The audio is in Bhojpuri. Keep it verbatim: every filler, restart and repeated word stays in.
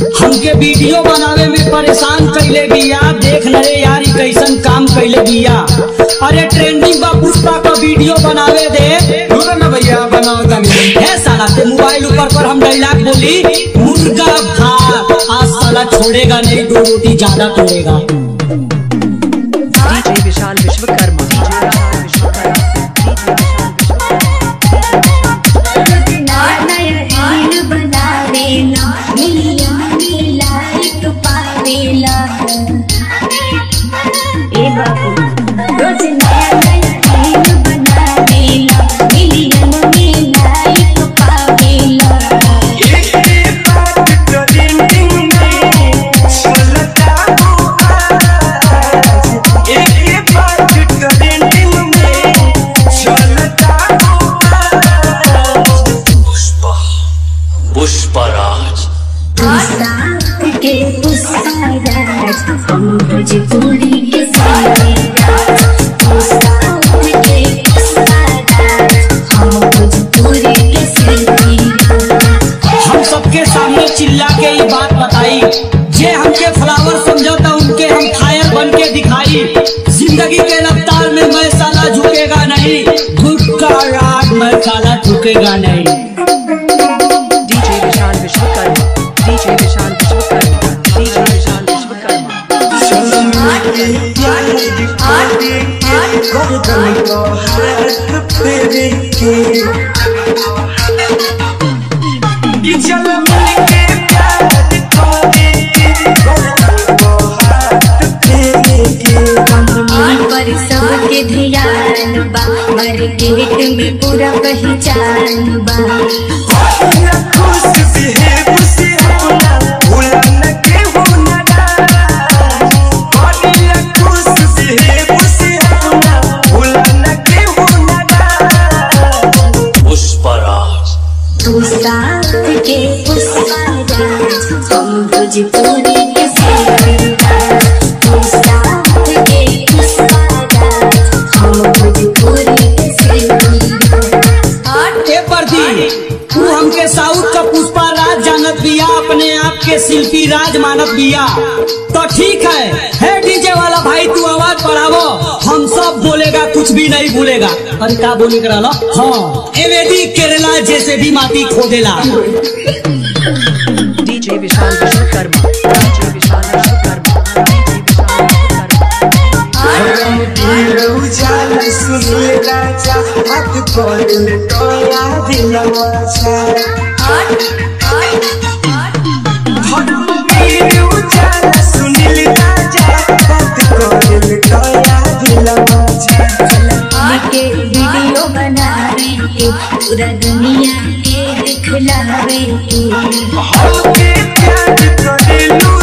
हमके वीडियो बनावे में परेशान कैले बिया। देख नरे यार कैसन काम कैले बिया। अरे ट्रेंडिंग बा पुष्पा का वीडियो बनावे दे ना भैया, बनाओ तनी। है साला ते मोबाइल ऊपर पर हम डायलॉग बोली, मुर्गा भात आज साला छोड़ेगा नहीं, दो रोटी ज्यादा तोड़ेगा। डीजे विशाल विश्वकर्मा। पुष्पराज के पुष्पराज हम भोजपुरी के हम सबके सामने चिल्ला के ये बात बताई, जे हमके फ्लावर समझौता उनके हम फायर बन के दिखाई। जिंदगी के रफ्तार में मैं साला झुकेगा नहीं, गुटका राज मैं साला झुकेगा नहीं। DJ Vishal Vishwakarma. DJ Vishal Vishwakarma. DJ Vishal Vishwakarma. पर सबके ध्यान बा, मार्केट में पूरा पहचान बा। पुष्पराज तू साथ के पुष्पराज हम भोजपुरी के पुष्पराज। तू साथ के पुष्पराज हम भोजपुरी के ए प्रदीप, तू हमके साउथ का पुष्पा राज जानत बिया, अपने आप के शिल्पी राज मानत बिया। तो ठीक है, है डीजे वाला भाई तू आवाज बढ़ावो, हम सब बोलेगा कुछ भी नहीं भूलेगा। अरे क्या बोले करा लो? हाँ, एवेदी केरला जैसे भी माटी खोदेला। डीजे विशाल विश्वकर्मा। डीजे विशाल विश्वकर्मा। के वीडियो बनावे के पूरा दुनिया के दिखलावे के।